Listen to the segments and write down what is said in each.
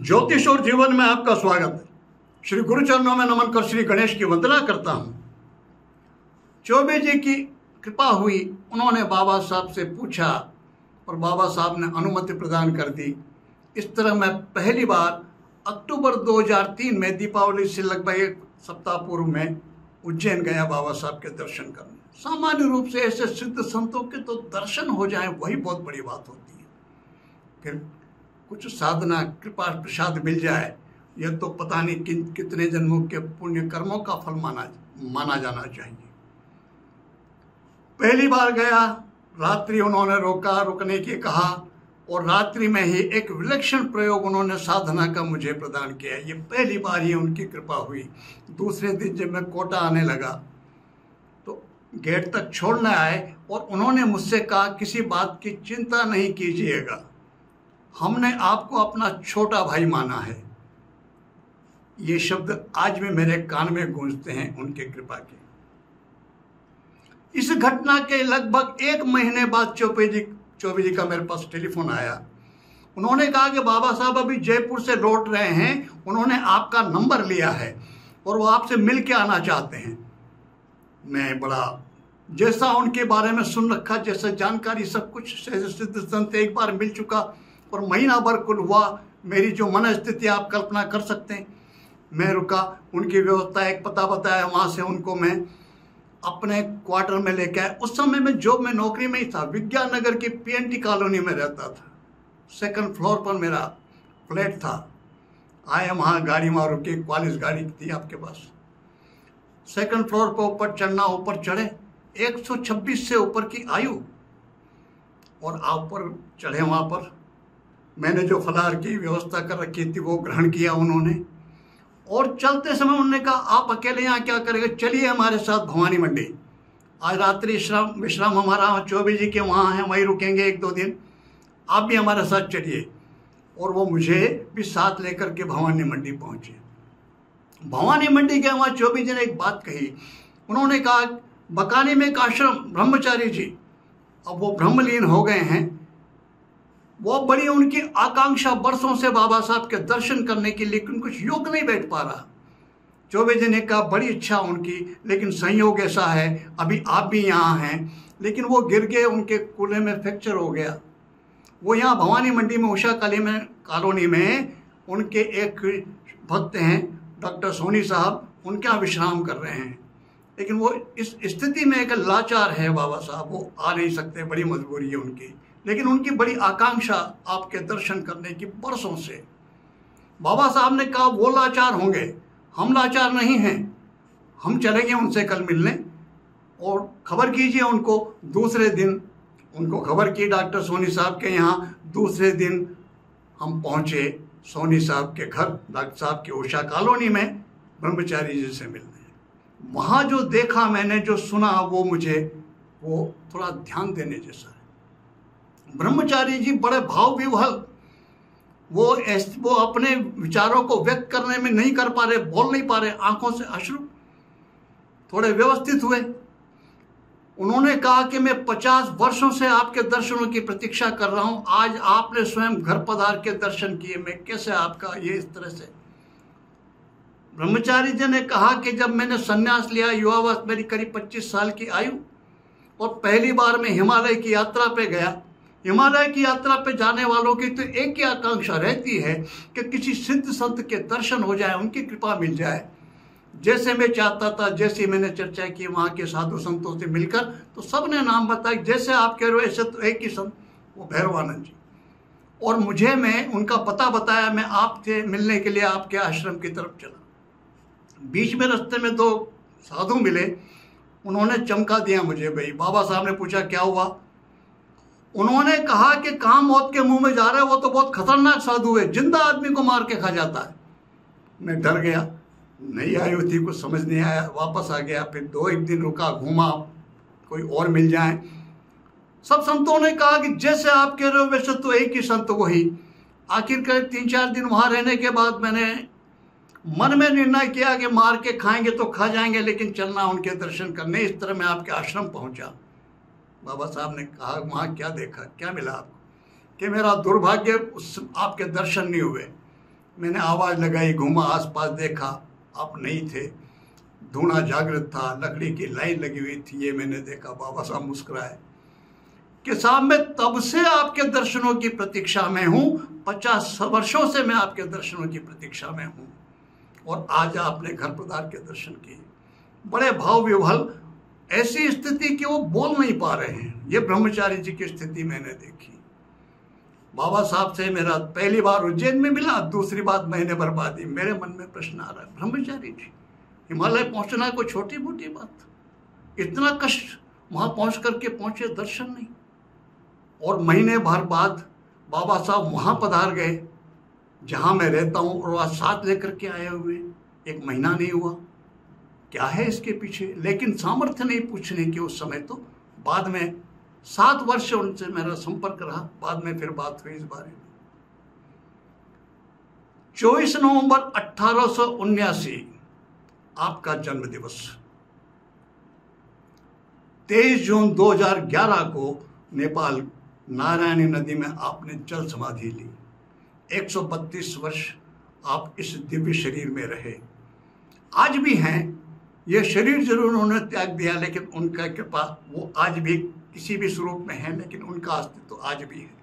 ज्योतिष और जीवन में आपका स्वागत है। श्री गुरुचरणों में नमन कर श्री गणेश की वंदना करता हूँ। चौबे जी की कृपा हुई, उन्होंने बाबा साहब से पूछा और बाबा साहब ने अनुमति प्रदान कर दी। इस तरह मैं पहली बार अक्टूबर 2003 में दीपावली से लगभग एक सप्ताह पूर्व में उज्जैन गया बाबा साहब के दर्शन करने। सामान्य रूप से ऐसे सिद्ध संतों के तो दर्शन हो जाए वही बहुत बड़ी बात होती है, फिर कुछ साधना कृपा प्रसाद मिल जाए, यह तो पता नहीं कितने जन्मों के पुण्य कर्मों का फल माना जाना चाहिए। पहली बार गया, रात्रि उन्होंने रुकने की कहा और रात्रि में ही एक विलक्षण प्रयोग उन्होंने साधना का मुझे प्रदान किया। ये पहली बार ही उनकी कृपा हुई। दूसरे दिन जब मैं कोटा आने लगा तो गेट तक छोड़ने आए और उन्होंने मुझसे कहा, किसी बात की चिंता नहीं कीजिएगा, हमने आपको अपना छोटा भाई माना है। ये शब्द आज भी मेरे कान में गूंजते हैं उनके कृपा के। इस घटना के लगभग एक महीने बाद चौबे जी का मेरे पास टेलीफोन आया। उन्होंने कहा कि बाबा साहब अभी जयपुर से लौट रहे हैं, उन्होंने आपका नंबर लिया है और वो आपसे मिल के आना चाहते हैं। मैं बड़ा जैसा उनके बारे में सुन रखा, जैसा जानकारी सब कुछ सिद्ध संत एक बार मिल चुका और महीना भर कुल हुआ, मेरी जो मन स्थिति आप कल्पना कर सकते हैं। मैं रुका, उनकी व्यवस्था एक पता बताया, वहाँ से उनको मैं अपने क्वार्टर में लेके आया। उस समय मैं जॉब में नौकरी में ही था, विज्ञान नगर की पीएनटी कॉलोनी में रहता था। सेकंड फ्लोर पर मेरा फ्लैट था। आए वहाँ गाड़ी वहाँ रुकी, क्वालिस गाड़ी थी आपके पास। सेकंड फ्लोर पर ऊपर चढ़ना, ऊपर चढ़े 126 से ऊपर की आयु और ऊपर चढ़े। वहाँ पर मैंने जो फलाहार की व्यवस्था कर रखी थी वो ग्रहण किया उन्होंने। और चलते समय उन्होंने कहा, आप अकेले यहाँ क्या करेंगे, चलिए हमारे साथ भवानी मंडी, आज रात्रि विश्राम हमारा चौबे जी के वहाँ है, वहीं रुकेंगे 1-2 दिन, आप भी हमारे साथ चलिए। और वो मुझे भी साथ लेकर के भवानी मंडी पहुँचे। भवानी मंडी के वहाँ चौबे जी ने एक बात कही। उन्होंने कहा, बकानी में एक आश्रम ब्रह्मचारी जी, अब वो ब्रह्मलीन हो गए हैं, वो बड़ी उनकी आकांक्षा वर्षों से बाबा साहब के दर्शन करने की, लेकिन कुछ योग नहीं बैठ पा रहा। चौबे जी ने कहा, बड़ी इच्छा उनकी, लेकिन संयोग ऐसा है, अभी आप भी यहाँ हैं, लेकिन वो गिर गए, उनके कूल्हे में फ्रैक्चर हो गया। वो यहाँ भवानी मंडी में उषा कॉलोनी में उनके एक भक्त हैं डॉक्टर सोनी साहब, उनके यहाँ विश्राम कर रहे हैं। लेकिन वो इस स्थिति में एक लाचार है बाबा साहब, वो आ नहीं सकते, बड़ी मजबूरी है उनकी, लेकिन उनकी बड़ी आकांक्षा आपके दर्शन करने की वर्षों से। बाबा साहब ने कहा, वो लाचार होंगे, हम लाचार नहीं हैं, हम चलेंगे उनसे कल मिलने और खबर कीजिए उनको। दूसरे दिन उनको खबर की डॉक्टर सोनी साहब के यहाँ। दूसरे दिन हम पहुँचे सोनी साहब के घर, डॉक्टर साहब की उषा कॉलोनी में ब्रह्मचारी जी से मिलने। वहाँ जो देखा मैंने, जो सुना, वो मुझे वो थोड़ा ध्यान देने जैसा है। ब्रह्मचारी जी बड़े भाव विह्वल, वो अपने विचारों को व्यक्त करने में नहीं कर पा रहे, बोल नहीं पा रहे, आंखों से अश्रु, थोड़े व्यवस्थित हुए। उन्होंने कहा कि मैं 50 वर्षों से आपके दर्शनों की प्रतीक्षा कर रहा हूं, आज आपने स्वयं घर पधार के दर्शन किए, मैं कैसे आपका ये इस तरह से। ब्रह्मचारी जी ने कहा कि जब मैंने संन्यास लिया, युवावस्था मेरी करीब 25 साल की आयु, और पहली बार मैं हिमालय की यात्रा पे गया। हिमालय की यात्रा पे जाने वालों की तो एक ही आकांक्षा रहती है कि किसी सिद्ध संत के दर्शन हो जाए, उनकी कृपा मिल जाए। जैसे मैं चाहता था, जैसे मैंने चर्चा की वहाँ के साधु संतों से मिलकर, तो सब ने नाम बताया, जैसे आप कह रहे हो ऐसे तो एक ही संत, वो भैरवानंद जी। और मैं उनका पता बताया, मैं आपसे मिलने के लिए आपके आश्रम की तरफ चला। बीच में रास्ते में 2 साधु मिले, उन्होंने चमका दिया मुझे। भाई बाबा साहब ने पूछा, क्या हुआ? उन्होंने कहा कि कहाँ मौत के मुंह में जा रहा है, वो तो बहुत खतरनाक साधु है, जिंदा आदमी को मार के खा जाता है। मैं डर गया, नई आयु थी, कुछ समझ नहीं आया, वापस आ गया। फिर 2-1 दिन रुका, घूमा, कोई और मिल जाए। सब संतों ने कहा कि जैसे आप कह रहे हो वैसे तो एक ही संत वही। आखिरकार 3-4 दिन वहाँ रहने के बाद मैंने मन में निर्णय किया कि मार के खाएंगे तो खा जाएंगे, लेकिन चलना उनके दर्शन करने। इस तरह मैं आपके आश्रम पहुँचा। बाबा साहब ने कहा, वहाँ क्या देखा, क्या मिला आपको? कि मेरा दुर्भाग्य आपके दर्शन नहीं हुए। मैंने आवाज़ लगाई, घूमा, आसपास देखा, आप नहीं थे। धूना जागृत था, लकड़ी की लाइन लगी हुई थी, ये मैंने देखा। बाबा साहब मुस्कुराए कि साहब मैं तब से आपके दर्शनों की प्रतीक्षा में हूँ, 50 वर्षों से मैं आपके दर्शनों की प्रतीक्षा में हूँ, और आज आपने घर पधार के दर्शन किए। बड़े भाव विह्वल, ऐसी स्थिति कि वो बोल नहीं पा रहे हैं। ये ब्रह्मचारी जी की स्थिति मैंने देखी। बाबा साहब से मेरा पहली बार उज्जैन में मिला, दूसरी बात महीने भर बाद ही मेरे मन में प्रश्न आ रहा है, ब्रह्मचारी जी हिमालय पहुंचना कोई छोटी मोटी बात, इतना कष्ट वहां पहुंच करके पहुंचे, दर्शन नहीं। और महीने भर बाद बाबा साहब वहां पधार गए जहां मैं रहता हूं, और वह साथ लेकर के आए हुए, 1 महीना नहीं हुआ। क्या है इसके पीछे? लेकिन सामर्थ्य नहीं पूछने की उस समय। तो बाद में 7 वर्ष उनसे मेरा संपर्क रहा, बाद में फिर बात हुई इस बारे में। 24 नवंबर 1879 आपका जन्म दिवस। 23 जून 2011 को नेपाल नारायणी नदी में आपने जल समाधि ली। 132 वर्ष आप इस दिव्य शरीर में रहे, आज भी हैं। ये शरीर जरूर उन्होंने त्याग दिया, लेकिन उनका कृपा वो आज भी किसी भी स्वरूप में है, लेकिन उनका अस्तित्व तो आज भी है।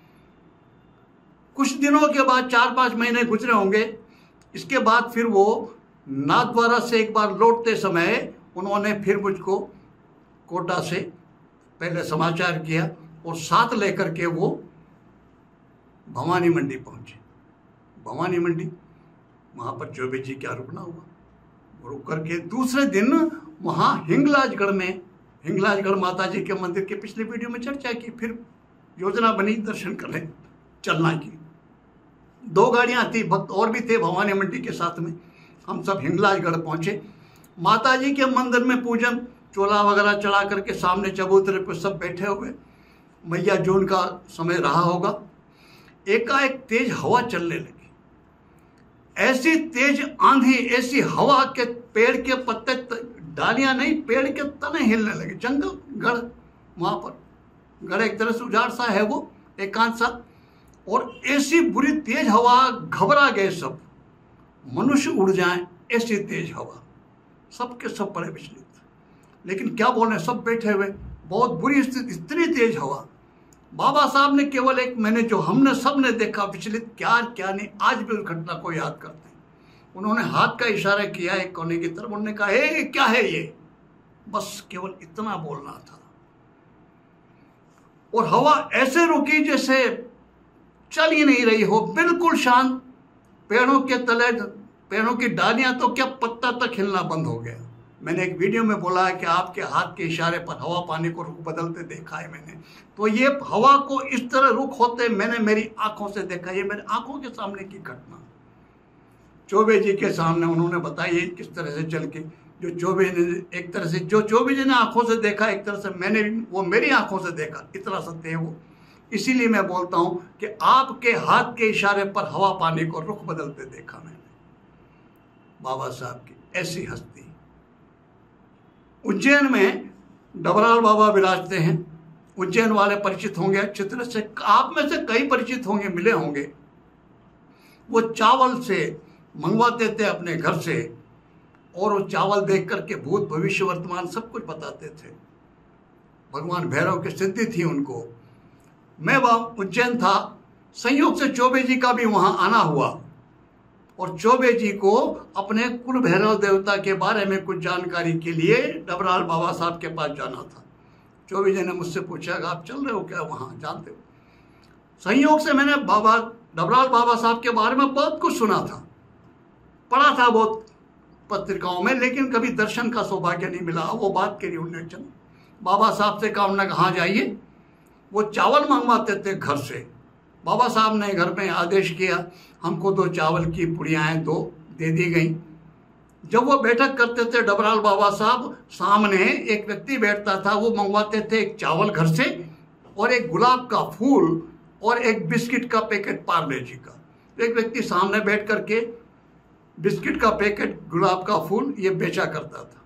कुछ दिनों के बाद 4-5 महीने गुजरे होंगे, इसके बाद फिर वो नाथद्वारा से एक बार लौटते समय उन्होंने फिर मुझको कोटा से पहले समाचार किया, और साथ लेकर के वो भवानी मंडी पहुंचे। भवानी मंडी, वहां पर चौबे जी क्या रुकना हुआ, रुक करके दूसरे दिन वहां हिंगलाजगढ़ में, हिंगलाजगढ़ माता जी के मंदिर के पिछले वीडियो में चर्चा की, फिर योजना बनी दर्शन करने चलना की। 2 गाड़ियां थी, भक्त और भी थे भवानी मंडी के साथ में। हम सब हिंगलाजगढ़ पहुंचे। माता जी के मंदिर में पूजन, चोला वगैरह चढ़ा करके सामने चबूतरे पर सब बैठे हुए, मैया जून का समय रहा होगा। एकाएक तेज हवा चलने लगी, ऐसी तेज आंधी, ऐसी हवा के पेड़ के पत्ते, डालियां नहीं, पेड़ के तने हिलने लगे। जंगल, गढ़, वहां पर गढ़ एक तरह से उजाड़ सा है, वो एकांत सा, और ऐसी बुरी तेज हवा, घबरा गए सब, मनुष्य उड़ जाए ऐसी तेज हवा, सबके सब पड़े विचलित। लेकिन क्या बोले, सब बैठे हुए, बहुत बुरी स्थिति, इतनी तेज हवा। बाबा साहब ने केवल एक, मैंने जो हमने सब ने देखा विचलित, क्या क्या नहीं, आज भी उस घटना को याद करते हैं। उन्होंने हाथ का इशारा किया एक कोने की तरफ, उन्होंने कहा, हे क्या है ये, बस केवल इतना बोलना था। और हवा ऐसे रुकी जैसे चल ही नहीं रही हो, बिल्कुल शांत। पेड़ों के तले, पेड़ों की डालियां तो क्या, पत्ता तक हिलना बंद हो गया। मैंने एक वीडियो में बोला है कि आपके हाथ के इशारे पर हवा पानी को रुख बदलते देखा है मैंने। तो ये हवा को इस तरह रुख होते मैंने मेरी आंखों से देखा। ये मेरे आंखों के सामने की घटना, चौबे जी के सामने उन्होंने बताई किस तरह से चल के, जो चौबे ने एक तरह से, जो चौबे जी ने आंखों से देखा, एक तरह से मैंने वो मेरी आंखों से देखा। इतना सत्य है वो। इसीलिए मैं बोलता हूं कि आपके हाथ के इशारे पर हवा पानी को रुख बदलते देखा मैंने। बाबा साहब की ऐसी हस्ती। उज्जैन में डबराल बाबा विराजते हैं। उज्जैन वाले परिचित होंगे अच्छी तरह से, आप में से कई परिचित होंगे, मिले होंगे। वो चावल से मंगवाते थे अपने घर से, और वो चावल देख करके भूत भविष्य वर्तमान सब कुछ बताते थे। भगवान भैरव की सिद्धि थी उनको। मैं वहाँ उज्जैन था, संयोग से चौबे जी का भी वहाँ आना हुआ, और चौबे जी को अपने कुल भैरव देवता के बारे में कुछ जानकारी के लिए डबराल बाबा साहब के पास जाना था। चौबे जी ने मुझसे पूछा कि आप चल रहे हो क्या वहाँ, जानते हो? संयोग से मैंने डबराल बाबा साहब के बारे में बहुत कुछ सुना था, पढ़ा था बहुत पत्रिकाओं में, लेकिन कभी दर्शन का सौभाग्य नहीं मिला। वो बात के लिए उन्होंने चल बाबा साहब से कहा, उन्होंने कहा जाइए। वो चावल मंगवाते थे घर से। बाबा साहब ने घर में आदेश किया, हमको 2 चावल की पुड़ियाएँ 2 दे दी गई। जब वो बैठक करते थे डबराल बाबा साहब, सामने एक व्यक्ति बैठता था, वो मंगवाते थे एक चावल घर से, और एक गुलाब का फूल, और एक बिस्किट का पैकेट पार्ले जी का। एक व्यक्ति सामने बैठ करके बिस्किट का पैकेट, गुलाब का फूल ये बेचा करता था।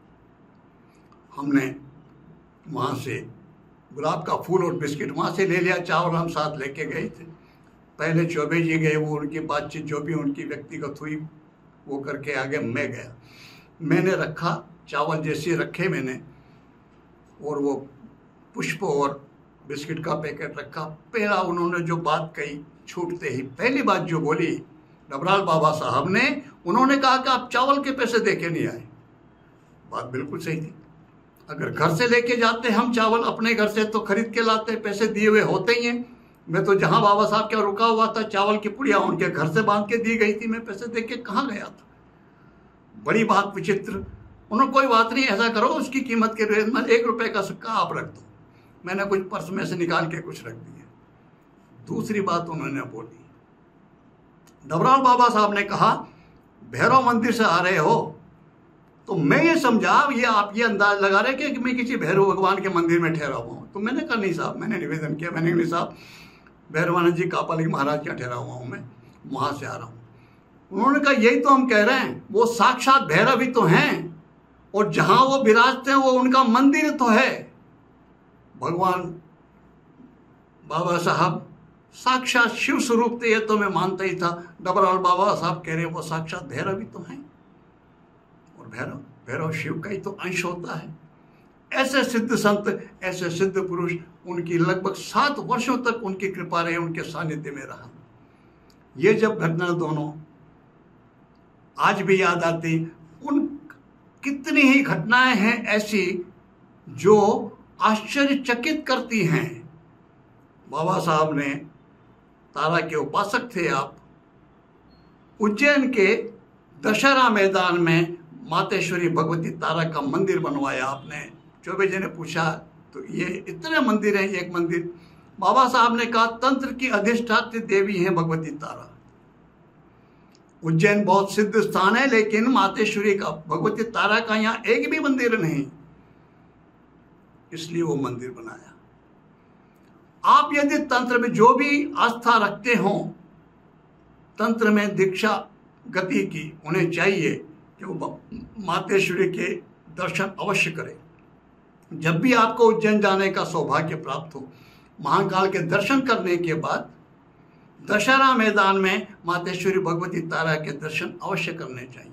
हमने वहाँ से गुलाब का फूल और बिस्किट वहाँ से ले लिया, चावल हम साथ लेके गए थे। पहले चौबे जी गए, वो उनकी बातचीत जो भी उनकी व्यक्तिगत हुई वो करके आगे मैं गया। मैंने रखा चावल जैसे रखे मैंने, और वो पुष्प और बिस्किट का पैकेट रखा। पहला उन्होंने जो बात कही, छूटते ही पहली बात जो बोली डबराल बाबा साहब ने, उन्होंने कहा कि आप चावल के पैसे देके नहीं आए। बात बिल्कुल सही थी। अगर घर से लेके जाते हम चावल अपने घर से तो खरीद के लाते, पैसे दिए हुए होते ही हैं। मैं तो जहां बाबा साहब क्या रुका हुआ था, चावल की पुड़िया उनके घर से बांध के दी गई थी, मैं पैसे दे के कहाँ गया था। बड़ी बात विचित्र। उन्होंने कोई बात नहीं, ऐसा करो उसकी कीमत के रेट में 1 रुपए का सिक्का आप रख दो। मैंने कुछ पर्स में से निकाल के कुछ रख दिए। दूसरी बात उन्होंने बोली, डबराल बाबा साहब ने कहा भैरव मंदिर से आ रहे हो, तो मैं ये समझा ये आप ये अंदाज लगा रहे कि मैं किसी भैरव भगवान के मंदिर में ठहरा हुआ हूँ। तो मैंने कहा नहीं साहब, मैंने निवेदन किया, मैंने कहा नहीं साहब, भैरवानंद जी कापालिक महाराज क्या ठहरा हुआ हूँ, मैं वहाँ से आ रहा हूँ। उन्होंने कहा यही तो हम कह रहे हैं, वो साक्षात भैरव ही तो हैं, और जहाँ वो विराजते हैं वो उनका मंदिर तो है। भगवान बाबा साहब साक्षात शिव स्वरूप थे, ये तो मैं मानता ही था। डबराल बाबा साहब कह रहे हैं वो साक्षात भैरव ही तो हैं, और भैरव शिव का ही तो अंश होता है। ऐसे सिद्ध संत, ऐसे सिद्ध पुरुष, उनकी लगभग 7 वर्षों तक उनकी कृपा रही, उनके सानिध्य में रहा। ये जब घटना दोनों आज भी याद आती, उन कितनी ही घटनाएं हैं ऐसी जो आश्चर्यचकित करती हैं। बाबा साहब ने, तारा के उपासक थे आप, उज्जैन के दशहरा मैदान में मातेश्वरी भगवती तारा का मंदिर बनवाया आपने। चौबे जी ने पूछा तो ये इतने मंदिर हैं, एक मंदिर। बाबा साहब ने कहा तंत्र की अधिष्ठात्री देवी हैं भगवती तारा। उज्जैन बहुत सिद्ध स्थान है, लेकिन मातेश्वरी का, भगवती तारा का यहाँ एक भी मंदिर नहीं, इसलिए वो मंदिर बनाया। आप यदि तंत्र में जो भी आस्था रखते हो, तंत्र में दीक्षा गति की, उन्हें चाहिए कि वो मातेश्वरी के दर्शन अवश्य करें। जब भी आपको उज्जैन जाने का सौभाग्य प्राप्त हो, महाकाल के दर्शन करने के बाद दशहरा मैदान में मातेश्वरी भगवती तारा के दर्शन अवश्य करने चाहिए।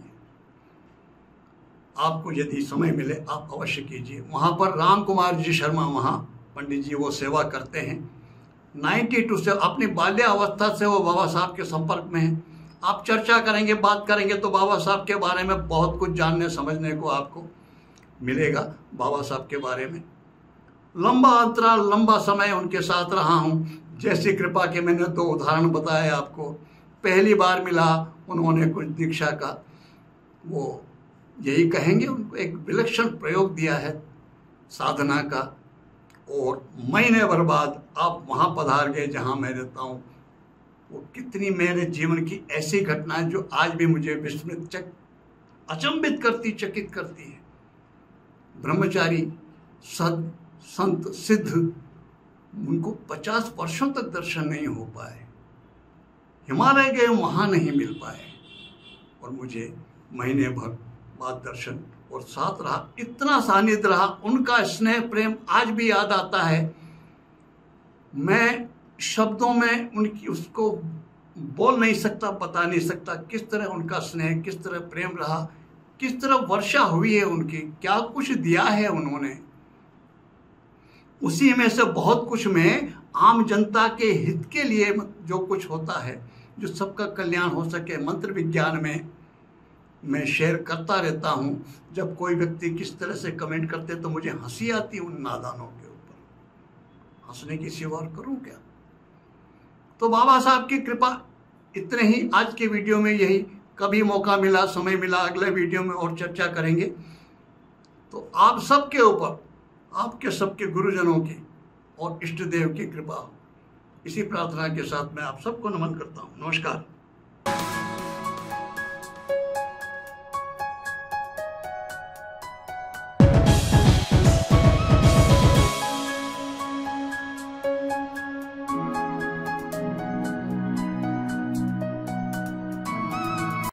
आपको यदि समय मिले आप अवश्य कीजिए। वहाँ पर राम कुमार जी शर्मा, वहाँ पंडित जी वो सेवा करते हैं। 92 से अपनी बाल्यावस्था से वो बाबा साहब के संपर्क में हैं। आप चर्चा करेंगे, बात करेंगे तो बाबा साहब के बारे में बहुत कुछ जानने समझने को आपको मिलेगा। बाबा साहब के बारे में लंबा अंतराल, लंबा समय उनके साथ रहा हूँ। जैसी कृपा के मैंने 2 उदाहरण बताए आपको। पहली बार मिला, उन्होंने कुछ दीक्षा का, वो यही कहेंगे, उनको एक विलक्षण प्रयोग दिया है साधना का, और महीने भर बाद आप वहाँ पधार गए जहाँ मैं रहता हूँ। वो कितनी मेरे जीवन की ऐसी घटनाएं जो आज भी मुझे विस्मित, अचंभित करती, चकित करती है। ब्रह्मचारी संत सिद्ध, उनको 50 वर्षों तक दर्शन नहीं हो पाए, हिमालय गए वहाँ नहीं मिल पाए, और मुझे महीने भर बाद दर्शन, और साथ रहा, इतना सानिध्य रहा, उनका स्नेह प्रेम आज भी याद आता है। मैं शब्दों में उनकी उसको बोल नहीं सकता, बता नहीं सकता किस तरह उनका स्नेह, किस तरह प्रेम रहा, किस तरह वर्षा हुई है उनकी, क्या कुछ दिया है उन्होंने। उसी में से बहुत कुछ में आम जनता के हित के लिए जो कुछ होता है, जो सबका कल्याण हो सके, मंत्र विज्ञान में मैं शेयर करता रहता हूँ। जब कोई व्यक्ति किस तरह से कमेंट करते तो मुझे हंसी आती उन नादानों के ऊपर। हंसने की सिवा और करूँ क्या। तो बाबा साहब की कृपा, इतने ही आज के वीडियो में यही। कभी मौका मिला, समय मिला, अगले वीडियो में और चर्चा करेंगे। तो आप सबके ऊपर, आपके सबके गुरुजनों की और इष्ट देव की कृपा हो, इसी प्रार्थना के साथ मैं आप सबको नमन करता हूँ। नमस्कार।